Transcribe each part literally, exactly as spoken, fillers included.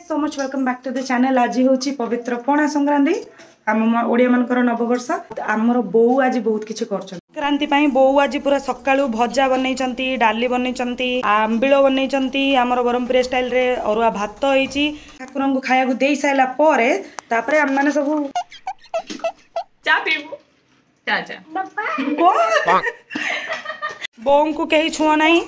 So much welcome back to the channel. आज हूँ पवित्र पणा संक्रांति आम ओडिया मानकर नववर्ष। आमर बोऊ आज बहुत किसी कर संक्रांति बोऊ आज पूरा सकाळु भजा बनई डाली बनई आंबिल बनई आमर ब्रह्मपुर स्टाइल रे अरुआ भात होईची ठाकुर को खाया दे सारा पर तापरे आम माने सब चा पीबू चा चा बोऊ को कहीं छुआ नहीं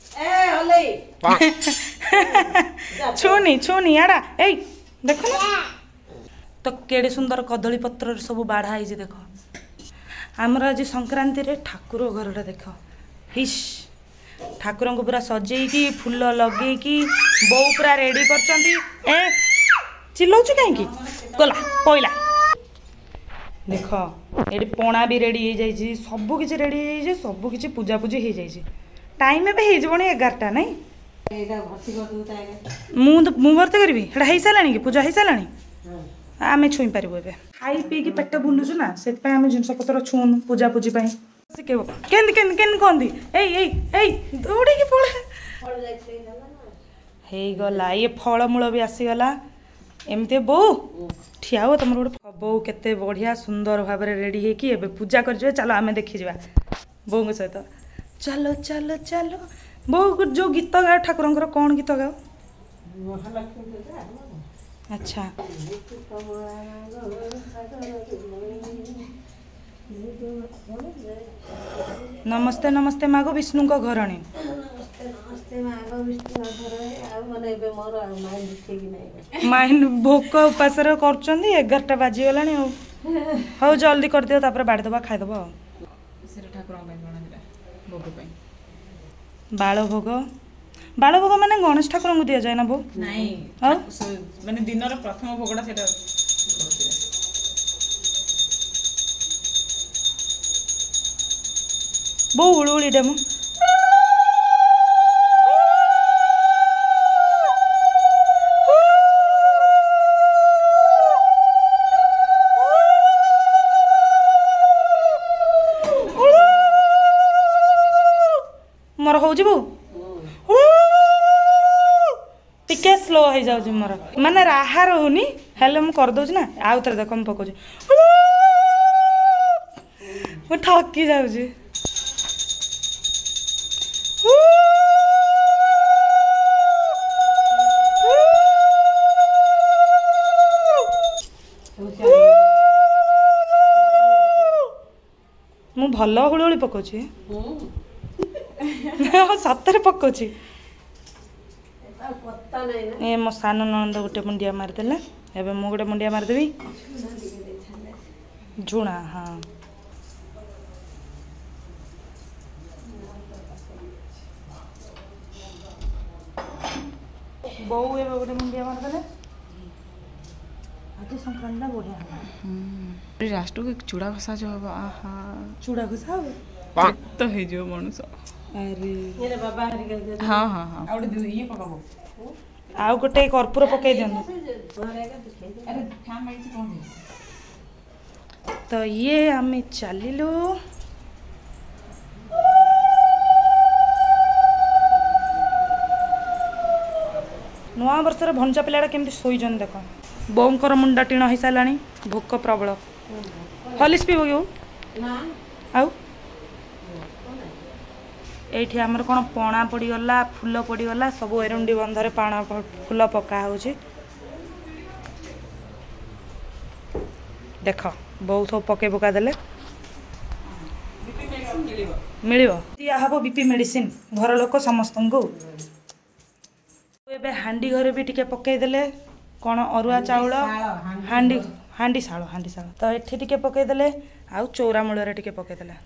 छुनी छुनी याडा ए देखो ना तो केड़े सुंदर कदली पत्र सब बाढ़ाई देख आमर आज संक्रांति रे ठाकुर घरटा देख हिश ठाकुर को पूरा सजेकी फूल लगेकी बो पूरा रेडी कर ए चिल्लाउछु कहीं गला पइला देख ये पणा भी रेडी हो जाइए सब किसी रेडी हो सब किसी पूजा पूजी हो जाइए टाइम एबे एगारटा नहीं मुझे भर्ती करी है सारा कि पूजा हो सारा आम छुई पारू ए खाई पीकी पेट बुलुचु ना से जिनस पतर छुन पूजा पूजी शिखेब केन केन केन कहती ए दौड़ी पड़े गला ये फलमूल भी आसीगला एमती बो ठिया हो तुम गोटे बो केते बढ़िया सुंदर भाव रेडी होगी पूजा कर चलो आम देखी जा बो सहित चलो चलो चलो बो जो गीत गाओ ठाकुर कौन गीत गाओ अच्छा नमस्ते नमस्ते मागो विष्णु को घरणी माइंड भोक उपास कर एगारटा बाजीगला हौ जल्दी कर दियो तापर बाड़ी दबा खाईदब बाल भोग बाल भोग माने गणेश ठाकुर को दिया जाए ना बो नहीं माने दिन प्रथम भोगटा सेटा बो उड़ी डेमो मोर हो जीवो टिके स्लो हो जाउची मोर माने राहा रहउनी हेले म कर दउची ना आउ थरे देख म पकोची म ठकी जाउची मु भल हुलुहुली पकोची सतरे पकोची ए मो सान ननंद गोटे मुंडिया मारिदेला एबे मु गोटे मुंडिया मारिदेबी झुणा हाँ बो एबे गोटे मुंडिया मारिदेले आज संक्रांति बढ़िया राष्ट्र को चूड़ा घसा जो हवा आहा चूड़ा घसा हो तो हे जो मनुष्य अरे ये बाबा हाँ हाँ हाँ आउट दे ये पकाबो आउ गोटे कर्पूर पकई दियन अरे ठाम माइछि कोन तो ये आमे चलिलु नुआ वर्ष भंजा पिलाटा केमती सोईजन देख बोंकर मुंडा टीण हो सारा भोक प्रबल हलिस पीब कि आउ एठी हमर कोन पणा पड़ीगला फूल पड़ीगला सब एरुंडी बंधरे पाणा फूल पका होची देख बहुत सब पके पका देले मिलिबो दिया हबो बीपी मेडिसिन घर लोक समस्त को एबे हांडी घरे भी टिके पके देले कोन अरुआ चाउल हांडी हांडी साळ हांडी साळ तो एठी टिके पके देले आउ चौरा मूल रे टिके पके देले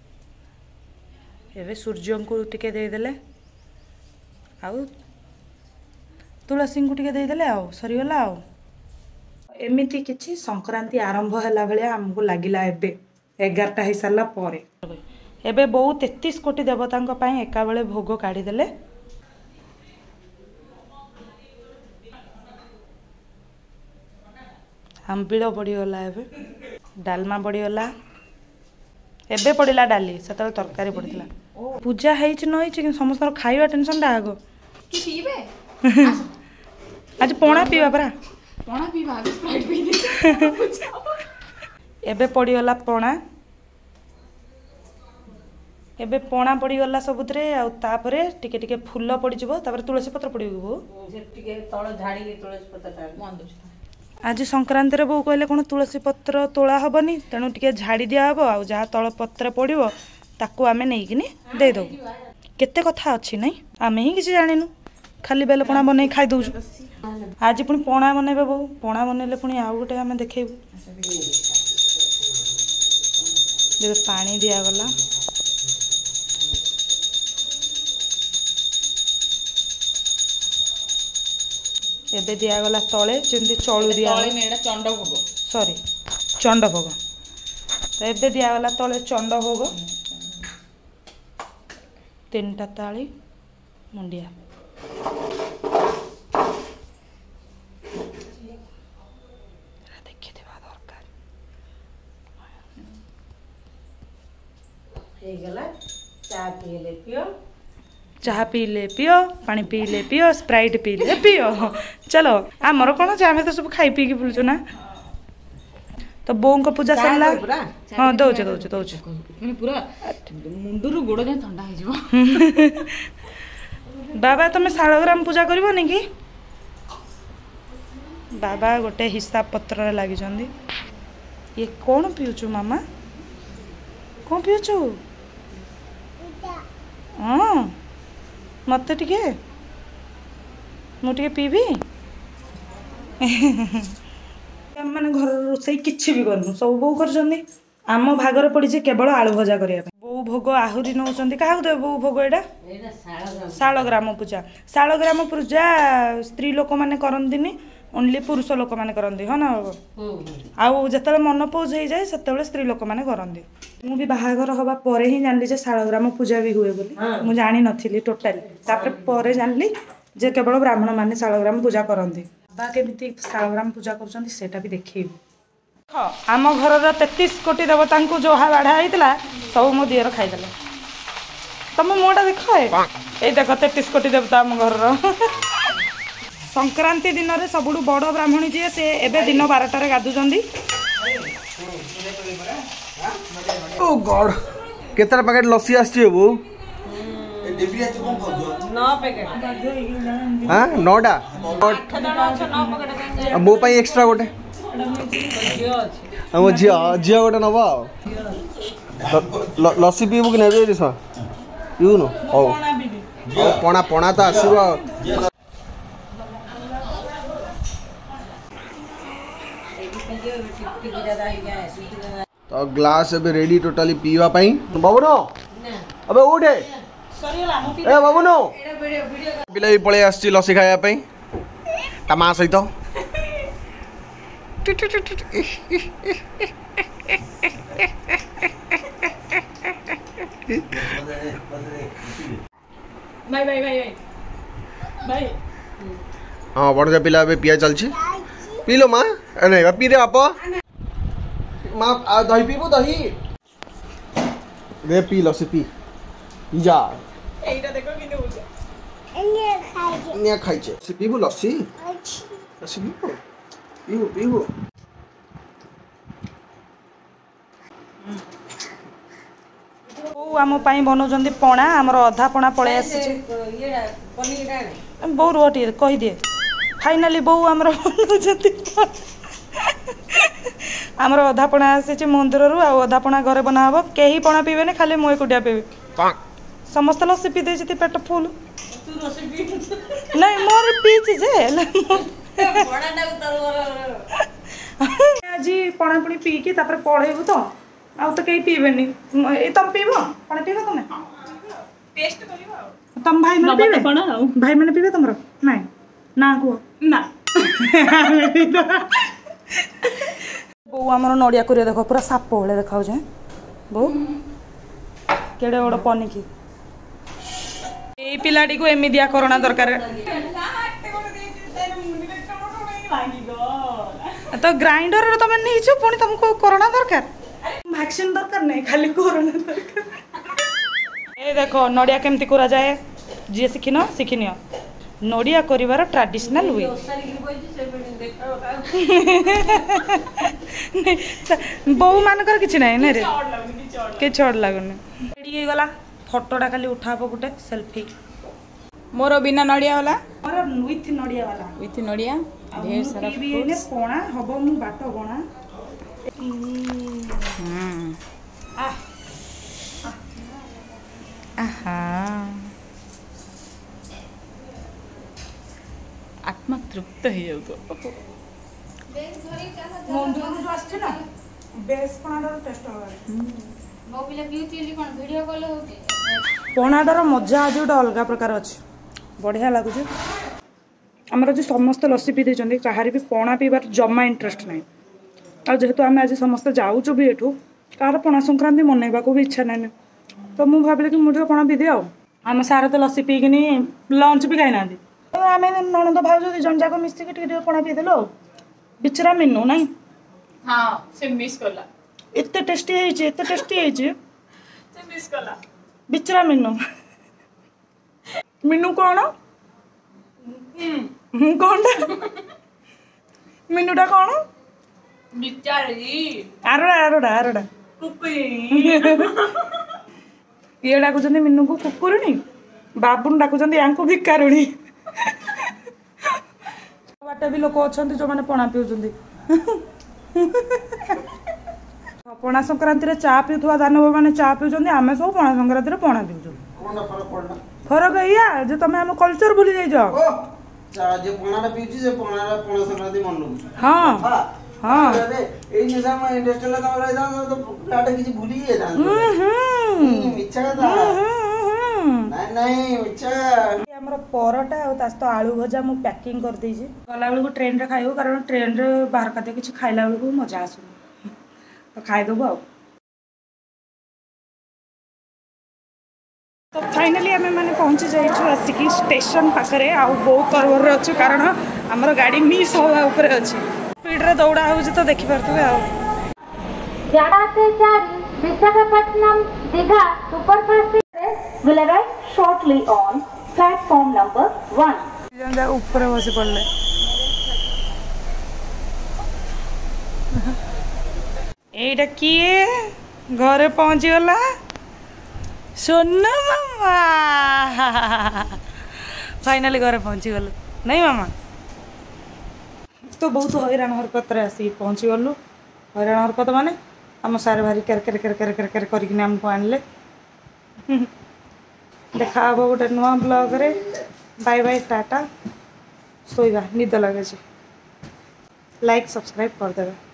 एबे सूर्य को टिके दे देले आउ तुलसी को टिके दे देले आउ सरीगला आउ एमिति किछि संक्रांति आरंभ हैला बेले हमको लागिला एबे एगारटा हो सारा पर एबे बहुत तेतीस कोटी देवता एका बेले भोग काढ़ी देले आंबिल पड़ीगला एबे डालमा पड़ीगला एबे पड़िला डाली से तरकारी पड़ता पूजा है न समस्त खाଇବା टेंशन टा आगो आज पणा पीवा परा पणा पीवा आगे स्प्राइट पी दे एबे पड़ीगला पणा एबे पणा पड़ीगला सबुतरे आ तापरे टिके टिके फूल पड़ीजिवो तापर तुलसी पत्र पड़ीगो से टिके तळ झाड़ी तुलसी पत्रटा मन दो आज संक्रांति रे बो कहले कोन तुलसी पत्र तोला हबनी तेणु टिके झाड़ी दिया हबो आ जहा तळ पत्र पड़िवो ताकू आमे नै किनी दे दो केते कथा अछि नै आमे ही किछि जानिनु खाली बेल पणा बनै खाइ दउछु आज पुनी पणा बनेबे बो पणा बनेले पुनी आउ गोटे आमे देखैबु देबे पानी दिया गला एबे दिया गला तळे जेंति चळू दिया तळे मेडा चंड भोग सॉरी चंड भोग तो एबे दिया गला तळे चंड भोग तीनटा ताली मुंडिया देखि देबा दरकार हे गला चा पीले पियो चाह पीले पियो पानी पीले पियो स्प्राइट पीले पियो चलो आमर कौन आम तो सब खाई पी बुलचु ना तो बों को पूजा सरला हाँ दौचे दौचे दौचे पूरा मुंडरू गोड़ जाए ठंडा हो बाबा तुम शालग्राम पूजा करबो कि बाबा गोटे हिसाब पत्र लगी ये कौन पियुचु मामा कौन पियुचु हाँ मत टिके मुझे पीबी मैंने घर रोसई किसी भी करनु सब बो कर आम भागर पड़ी केवल आलू भजा करने बो भोग आहरी नौ क्या देव बो भोग यहाँ शालग्राम पूजा शालग्राम पूजा स्त्री लोक मैंने करती ओनली पुरुष लोक मैंने करती हाँ ना आउ जो मन पौज हो जाए से स्त्री लोक मैंने करती मु भी बाहागर हवा परे ही जानली जे शालग्राम पूजा भी हुए बोली मु जानी नथिली टोटाली तापर परे जानली जे केवल ब्राह्मण माने शालग्राम पूजा करती बा केमिति शालग्राम पूजा करछंती सेटा भी देखिबु आम घर तेतीस कोटी देवता को जो हा बाढ़ा होता सब मो दिएर खाईदे तुम मोटा देख ये देख तेतीस कोटी देवता आम घर संक्रांति दिन में सबुठ बड़ ब्राह्मणी जी से एबे दिन बारटार गाधुचंदी ओ गॉड केतरा पैकेट लस्सी आछी बो नौ पैकेट हां नौटा मो पाई एक्स्ट्रा गोटे हम झिया झिया गोटे नबा लस्सी पीबू कि नै रे पीबू न ओ पणा पणा तो आसीबो तो ग्लास अबे रेडी टोटली पीवा पाई बाबूनो अबे उठे ए बाबूनो पिला भी पळे आछि लस्सी खाया पाई ता मा सहित बाय बाय बाय बाय हां बड़ पिला अबे पिया चलछि पी लो मां नहीं पी रे बापा मां दही पीबो दही रे पी लस्सी पी जा एटा देखो किने होछ एने खाइ ने खाइ छे से पीबो लस्सी लस्सी पीबो पीबो पीबो बो आम पाई बनौचंदी पणा आमर अधा पणा पळे आसी ये पनीर डाले बो रोटी कहि दे फाइनाली बो आमर बनौचंदी आमर अधा पणा आसी मंदिर रु आ अधा पणा घरे बना हबो केही पणा पीबे खाली मु एकुटिया पीबे समस्त लस्सी पी दे पेट फुल तू रसोई पी नहीं मोर पीछि जे बड़ा ना उतर आज पणा पुणी पी के तापर पळेबु तो आ तो कहीं पीबेनी ए तुम पीबो पणा पीबो तुम टेस्ट करिवो तुम भाई मन पीबे पणा भाई मन पीबे तुमरो नहीं ना को ना बो आमर नड़िया कर देख पूरा साप भाई देखा बो केड़े बड़ पनिकी ये पिलाटी को एमिदिया करोना दरकार तो ग्राइंडर तुम नहीं पुणी तुमको कोरोना दरकार वैक्सीन दरकार नहीं खाली कोरोना दरकार ए देखो नड़िया केमती करा जाए जी शिखिन शिखिनियो नड़िया कर ट्रेडिशनल हुए बोऊ मानकर किछि नाही ना रे के चढ़ लगुनि रेडी हो गला फोटोटा खाली उठाबो गुटे सेल्फी मोर बिना नड़िया वाला मोर विथ नड़िया वाला विथ नड़िया ढेर सारा भी एने पोणा हबो मु बाट बणा हम्म आ आहा आत्मा तृप्त हो जाऊ मंदिर जो आछे ना बेस पणाडर टेस्ट होगा ମୋ ପିଲା ପିଉଥିଲି କ'ଣ ଭିଡ଼ିଓ କଲ୍ ହେଉଛି पणाडर मजा आज गोटे अलग प्रकार अच्छे बढ़िया लगुच आमर जो समस्त लस्सी पी देते कहार भी पणा पीबार जमा इंटरेस्ट ना आ जेहेतु आम आज समस्त जाऊँ भी एठू कहार पणा संक्रांति मनइबा भी इच्छा ना तो मुझे भाविली कि मुझे पणा पीदे आम सार तो लस्सी पीकिनी लंच भी खाई ना आम नणंद भाज दी जन जाक मिसिक पणा पीदेल बिचरा मेनू ना हाँ से मिस कला एते टेस्टी है एते टेस्टी है से मिस कला बिचरा मेनू मेनू कौन कौन मेनूटा कौन बिचारी आरोड़ा आरोड़ा आरोड़ा कुकुरी ये डाकुଛନ୍ତି मेनू को कुकुरुणी बाबुन डाकुଛନ୍ତି यांको भिकारुणी बाटे भी लोक अच्छा जो मैंने पणा पिउଛନ୍ତି पणा संक्रांति चा पिउथुवा दानव मैंने चा पिउଛନ୍ତି आमे सब पणा संक्रांति रे पणा पिउଛନ୍ତି फरक या जे तमे हम कल्चर भूली जाई जाओ जे पणाटा पिउची जे पणाटा पणा संक्रांति मन लउ हां हां अरे ए निशा में इंडस्ट्रियल का रह जा तो लाटा किछि भूली जाए जा हम्म मिच्छा का नहीं नहीं मिच्छा हमर परोटा और तास तो आलू भजा मु पैकिंग कर देजी गला बेलू ट्रेन रे खाइबो कारण ट्रेन रे बाहर खाते किछि खाइला बेलू मजा आसु तो खाइ देबो आ तो फाइनली आम मैंने पहुँची जाइछु आसिकी स्टेशन पाखरे आ बहुत तरबर रे अच्छु कारण हमर गाड़ी मिस होवा ऊपर अछि स्पीड रे दौड़ा होउछि तो देखि परतबे आ जाड़ा से चारी Visakhapatnam Digha superfast will arrive shortly on platform number one. जंदा ऊपर बसी पड़ले एटा किए घरे पहुंची गला सोना मामा फाइनली घरे पहुंची गलु नहीं मामा तो बहुत हैरान हरकत रे आसी पहुंची गलु हैरान हरकत माने आम सारे भारी केर केर केर केर केर केर करके हमको आनले देखा हे गोटे नुआ ब्लॉग रे बाय बाय टाटा सोइबा निद लगे लाइक सब्सक्राइब कर देबे।